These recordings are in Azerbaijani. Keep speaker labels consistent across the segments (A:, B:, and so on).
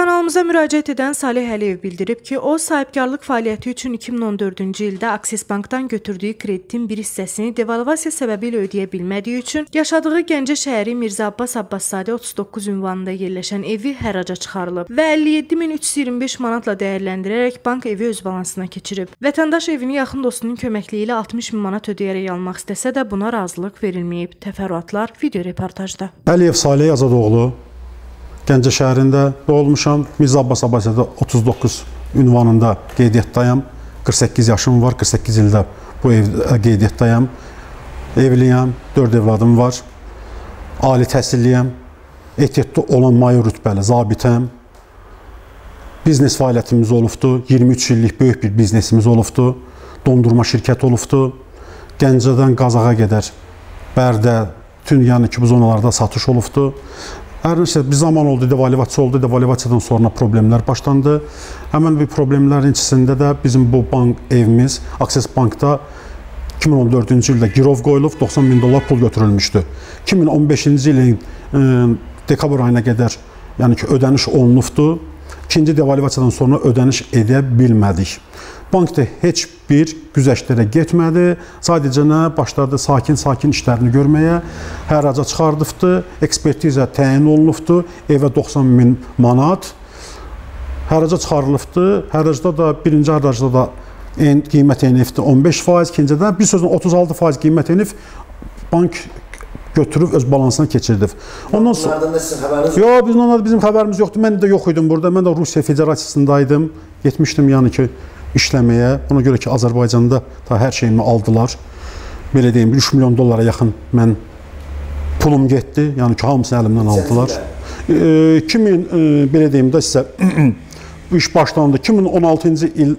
A: Kanalımıza müraciət edən Salih Əliyev bildirib ki, o sahibkarlıq fəaliyyəti üçün 2014-cü ildə Aksis Bankdan götürdüyü kreditin bir hissəsini devalvasiya səbəbilə ödəyə bilmədiyi üçün yaşadığı Gəncə şəhəri Mirzə Abbas Abbaszadə 39 ünvanında yerləşən evi hərraca çıxarılıb və 57.325 manatla dəyərləndirərək bank evi öz balansına keçirib. Vətəndaş evini yaxın dostunun köməkliyi ilə 60.000 manat ödəyərək almaq istəsə də buna razılıq verilməyib. Təfərrüatlar video reportajda.
B: Əliyev Salih Azadoğlu Gəncə şəhərində doğulmuşam. Mirzə Abbas Abbaszadə 39 ünvanında qeydiyyatdayam. 48 yaşım var. 48 ildə bu evdə qeydiyyatdayam. Evliyəm. 4 evladım var. Ali təhsilliyəm. Ehtiyatda olan mayor rütbəli zabitəm. Biznes fəaliyyətimiz olubdu. 23 illik böyük bir biznesimiz olubdu. Dondurma şirkəti olubdu. Gəncədən Qazaxa qədər Bərdə, bütün yəni ki bu zonalarda satış olubdu. Hər nəysə bir zaman oldu, devalvasiya oldu. Devalvasiyadan sonra problemlər başlandı. Həmin bir problemlərin içində də bizim bu bank evimiz Aksis Bankda 2014-cü ildə girov qoyulub, $90.000 pul götürülmüşdü. 2015-ci ilin dekabr ayına qədər yəni ki ödəniş olunubdu. İkinci devalvasiyadan sonra ödəniş edə bilmədik. Bankda heç bir güzəştlərə getmədi. Sadəcə başladı sakin-sakin işlərini görməyə. Hərraca çıxardıbdı. Ekspertiza təyin olunubdu. Evə 90.000 manat. Hərraca çıxarılıbdı. Hərracda da birinci hərracda da qiymət enifdi 15%, ikincidə bir sözlə 36% qiymət enif bank götürüb öz balansına keçirdi.
C: Ondan sonra sizin xəbəriniz
B: yox, bizim xəbərimiz yoxdur. Mən də yox idim burada. Mən də Rusiya Federasiyasındaydım. Getmişdim yəni ki işləməyə. Buna görə ki Azərbaycanda da hər şeyimi aldılar. Belə deyim, $3 milyon yaxın mən pulum getdi. Yəni ki hamısını əlimdən aldılar. 2000 belə deyim də sizə bu iş başlandı. 2016-cı il,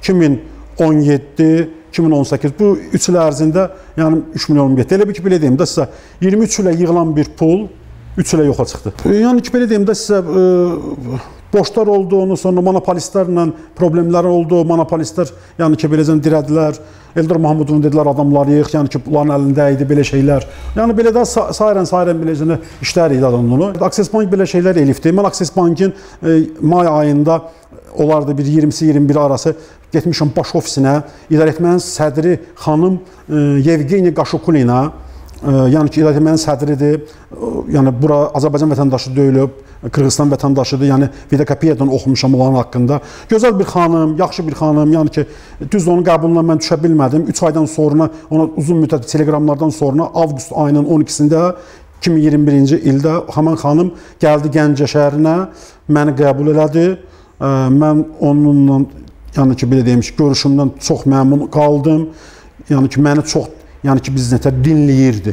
B: 2017, 2018 bu 3 il ərzində yəni 3 milyon getdi. Elə bir ki belə deyim də sizə 23 ilə yığılan bir pul 3 ilə yoxa çıxdı. Yəni ki belə deyim də sizə borclar olduğunu, sonra monopolistlərlə problemlər oldu. Monopolistlər yəni ki beləcə dirədilər. Eldar Mahmudovun dedilər adamları yığ, yəni ki bunların əlində idi belə şeylər. Yəni belə də sayrən beləcə işlər idi adamları. Aksis Bank belə şeylər elifdi. Mən Aksis Bankın may ayında onlarda bir 20-si 21 arası getmişəm baş ofisinə, idarəetmənin sədri xanım Yevgeniya Qaşukulina, yəni ki idarəetmənin sədridir. Yəni bura Azərbaycan vətəndaşı deyilib, Qırğızstan vətəndaşıdır. Yəni videokopiyadan oxumuşam onların haqqında. Gözəl bir xanım, yaxşı bir xanım. Yəni ki düzdür onun qəbuluna mən düşə bilmədim. 3 aydan sonra, ona uzun müddət teleqramlardan sonra avqust ayının 12-sində 2021-ci ildə həmin xanım gəldi Gəncə şəhərinə, məni qəbul elədi. Mən onunla yəni ki belə deyim ki görüşümdən çox məmnun qaldım. Yəni ki məni çox yəni ki biznətə dinləyirdi.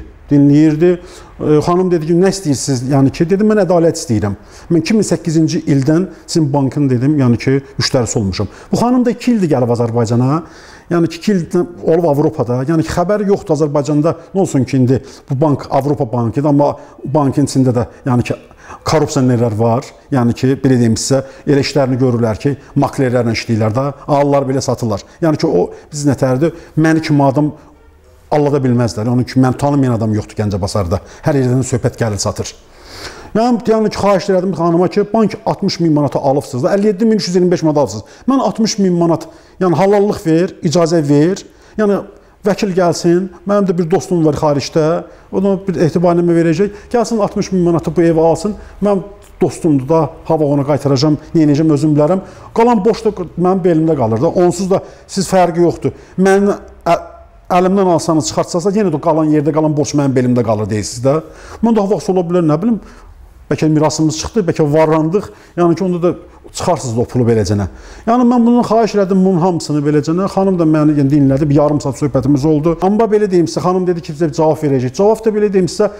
B: Xanım dedi ki, nə istəyirsiniz? Yəni ki, dedim, mən ədalət istəyirəm. Mən 2008-ci ildən sizin bankın dedim, yəni ki, müştərisi olmuşam. Bu xanım da 2 ildir gəlib Azərbaycana. Yəni ki, 2 ildən olub Avropada. Yəni ki, xəbəri yoxdur Azərbaycanda. Nə olsun ki, indi bu bank Avropa bankıdır, amma bankın içində də yəni ki, korrupsiyanerlər var. Yəni ki, belə deyim sizə, elə işlərini görürlər ki, maklerlərlə işləyirlər də, alırlar belə satırlar. Yəni ki, o biz nətərdir? Məni kimi adam allada bilməzlər. Onun ki, mən tanımayan adam yoxdur Gəncə bazarda. Hər yerdən söhbət gəlir satır. Mən yəni ki, xahiş edirdim xanıma ki, bank 60.000 manata alıbsınız da, 57.325 manat alıbsınız. Mən 60.000 manat, yəni halallıq ver, icazə ver. Yəni vəkil gəlsin, mənim də bir dostum var xaricdə, ona bir etibarnamə verəcək. Gəlsin 60.000 manatı bu evi alsın. Mən dostumdur da, hava ona qaytaracam, neyəcəm özüm bilərəm. Qalan boşda mənim belimdə qalır da. Onsuz da siz fərqi yoxdur. Mən əlimdən alsanız, çıxartsanız, yenə də qalan yerdə qalan borc mənim belimdə qalır deyirsiniz də. Mən daha vaxt ola bilər, nə bilim, bəlkə mirasımız çıxdı, bəlkə varlandıq, yəni ki, onda da çıxarsınız o pulu beləcənə. Yəni, mən bunun xahiş elədim, bunun hamısını beləcənə. Xanım da məni dinlədi, bir yarım saat söhbətimiz oldu. Amma belə deyim sizə, xanım dedi ki, bizə cavab verəcək. Cavab da belə deyim sizə,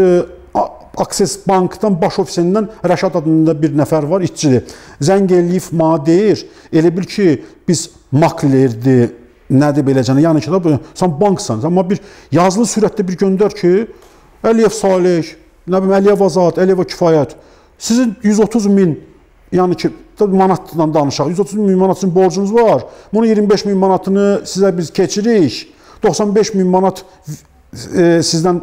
B: Aksis Bankdan, baş ofisindən Rəşad adında bir nəfər var, işçidir. Zəng eləyib, mənə deyir, elə bil ki, biz maklerdir, nədir beləcənə, yəni ki, sən banksan, amma bir yazılı sürətdə bir göndər ki, Əliyev Salih, nə bilim, Əliyev Azad, Əliyeva Kifayət, sizin 130.000, yəni ki, manatdan danışaq, 130.000 manat üçün borcunuz var, bunun 25.000 manatını sizə biz keçirik, 95.000 manat sizdən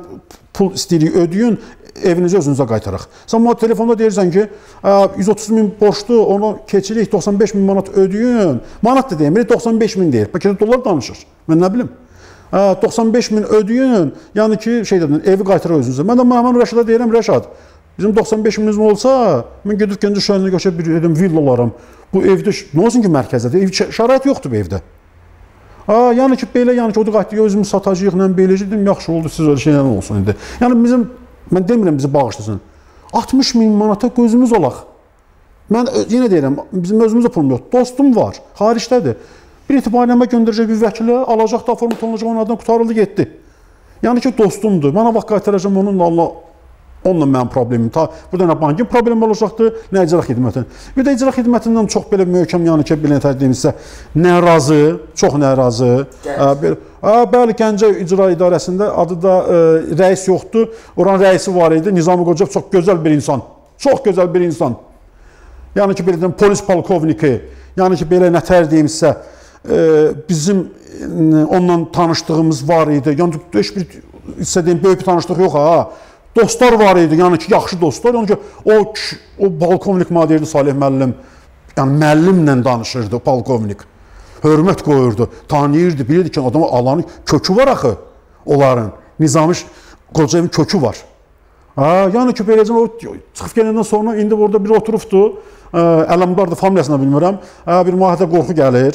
B: pul istəyirik ödəyin, evinizi özünüzə qaytaraq. Sən mənə telefonda deyirsən ki, 130 min borclu, onu keçirik, 95 min manat ödəyin. Manat da demir, 95 min deyir. Bəlkə də dollar danışır. Mən nə bilim. 95 min ödəyin, yəni ki, evi qaytaraq özünüzə. Mən də Məhəmən Rəşada deyirəm, Rəşad, bizim 95 minimiz olsa, mən gedib Gəncə şəhərinə göçəb bir villa alaram. Bu evdə, nə olsun ki, mərkəzdədir, şərait yoxdur bu evdə. Yəni ki, belə, yəni ki, o da qayıtdı, özümüz satacağıq, belə dedim, yaxşı oldu, siz öyle şeylər olsun indi. Yəni bizim, mən demirəm bizi bağışlasın, 60 min manata gözümüz olaq. Mən yenə deyirəm, bizim özümüzdə pulum yox, dostum var, xaricdədir. Bir etibarnamə göndərəcək bir vəkilə, alacaq da format olunacaq, onun adına qutarıldı, getdi. Yəni ki, dostumdur, mənə vaxt qaytaracağım onunla, onunla mənim problemim. Burada nə bankin problemi olacaqdır, nə icra xidmətin. Bir də icra xidmətindən çox belə möhkəm, yəni ki, belə deyimizsə, narazı, çox narazı. Bəli, Gəncə İcra İdarəsində adı da rəis yoxdur. Oranın rəisi var idi, Nizami Qocayev çox gözəl bir insan. Çox gözəl bir insan. Yəni ki, belə deyim, polis polkovniki, yəni ki, belə nətər deyimizsə, bizim onunla tanışdığımız var idi. Yəni, heç bir istədiyim böyük bir tanışlıq yox, ha. Dostlar var idi, yəni ki, yaxşı dostlar. Yəni ki, o polkovnik mənə deyirdi, Salih müəllim, yəni müəllimlə danışırdı, polkovnik. Hörmət qoyurdu, tanıyırdı, bilirdi ki, adamın alanın kökü var axı, onların. Nizami Qocayevin kökü var. Yəni ki, beləcə o çıxıb gələndən sonra indi burada bir oturubdu, Ələmdardır, familiyasını bilmirəm, bir mühətə qorxu gəlir.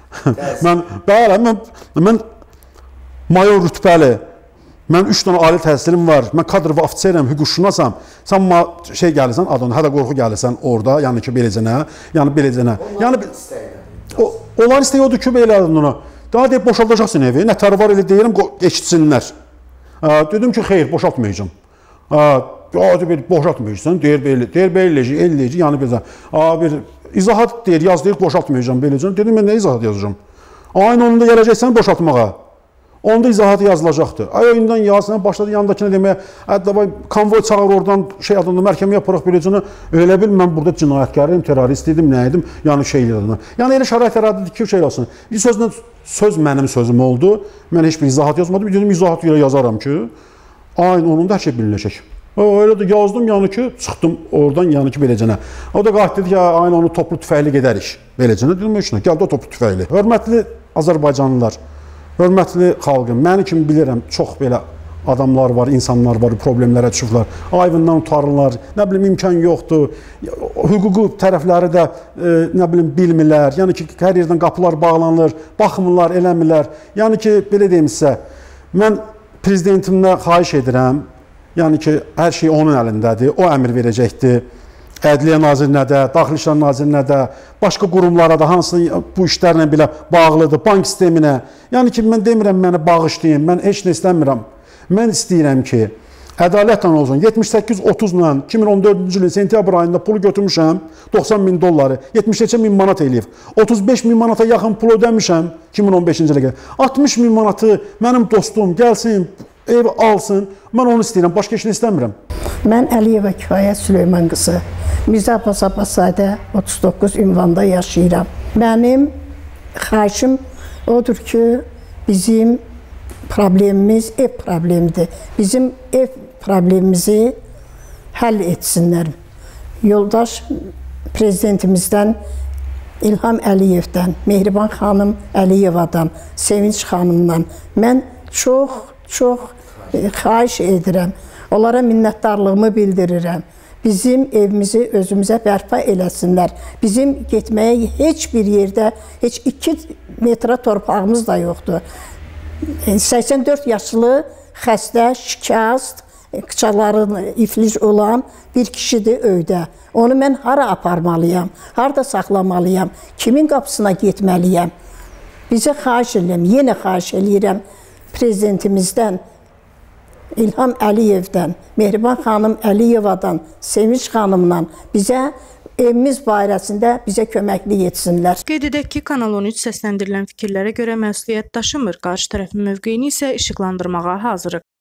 B: Mən mayor rütbəli, mən 3 dənə ali təhsilim var, mən kadr və ofisərəm, hüquqşünasam, sən gəlirsən, adına, hələ qorxu gəlirsən orada, yəni ki, beləcənə, yəni beləcənə. Onlar istəyi odur ki, belə adına, daha deyib, boşaldacaqsın evi, nətəri var elə deyirəm, eşitsinlər. Dedim ki, xeyr, boşaltmayacağım. Boşaltmayacaqsan, deyir belə, yəni beləcə. İzahat deyir, yaz deyir, boşaltmayacağım, beləcə. Dedim, mən nə izahat yazacağım? Aynı onunda gələcəksən boşaltmağa. Onda izahatı yazılacaqdır. Oyundan yazsan, başladı yanındakine deməyə, konvoy çağır oradan, adında məhkəməyə aparaq beləcə. Elə bil, mən burada cinayətkarıyım, terrorist idim, nə edim, yəni şeylərdən. Yəni elə şərait ərazidir ki, olsun. Bir sözlə, söz mənim sözüm oldu. Mən heç bir izahat yazmadım. Dedim, izahat yazaram ki, aynı onun da hər şey bilinəcək. Öyle de yazdım, yəni ki, çıxdım oradan, yəni ki, beləcənə. O da qalxdı dedi ki, aynı onu toplu tüfəkli gedərik. Beləcənə, dedim, gəldi o toplu tüfəkli. Hörmətli Azərbaycanlılar, hörmətli xalqım, məni kimi bilirəm, çox belə adamlar var, insanlar var, problemlərə düşüblər, ayvından utarırlar, nə bilim, imkan yoxdur, hüququ tərəfləri də, nə bilim, bilmirlər, yəni ki, hər yerdən qapılar bağlanır, baxmırlar, eləmirlər, yəni ki, belə deyimizsə, mən prezidentimlə xahiş edirəm, yəni ki, hər şey onun əlindədir, o əmr verəcəkdir, Ədliyyə Nazirinə də, Daxili İşlər Nazirinə də, başqa qurumlara da, hansı bu işlərlə belə bağlıdır, bank sisteminə. Yəni ki, mən demirəm, məni bağışlayın, mən heç nə istəmirəm. Mən istəyirəm ki, ədalətlə olsun, 78-30-la 2014-cü ilin sentyabr ayında pulu götürmüşəm, 90 min dolları, 78 min manat eləyib. 35 min manata yaxın pul ödəmişəm 2015-ci ilə qədər. 60 min manatı mənim dostum gəlsin, ev alsın, mən onu istəyirəm, başqa heç nə istəmirəm.
D: Mən Əliyeva Kifayət Süleyman qızı, Mirzə Abbas Abbaszadə 39 ünvanda yaşayıram. Mənim xahişim odur ki, bizim problemimiz ev problemidir. Bizim ev problemimizi həll etsinlər. Yoldaş prezidentimizdən, İlham Əliyevdən, Mehriban xanım Əliyevadan, Sevinç xanımdan mən çox xahiş edirəm. Onlara minnətdarlığımı bildirirəm. Bizim evimizi özümüzə bərpa eləsinlər. Bizim getməyə heç bir yerdə, heç 2 metrə torpağımız da yoxdur. 84 yaşlı, xəstə, şikast, qıçaları iflic olan bir kişidir öydə. Onu mən hara aparmalıyam, harada saxlamalıyam, kimin qapısına getməliyəm? Bizə xahiş edirəm, yenə xahiş edirəm prezidentimizdən, İlham Əliyevdən, Mehriban xanım Əliyevadan, Sevinç xanımdan bizə evimiz barəsində bizə köməklik etsinlər.
A: Qeyd edək ki, Kanal 13 səsləndirilən fikirlərə görə məsuliyyət daşımır, qarşı tərəfin mövqeyini isə işıqlandırmağa hazırıq.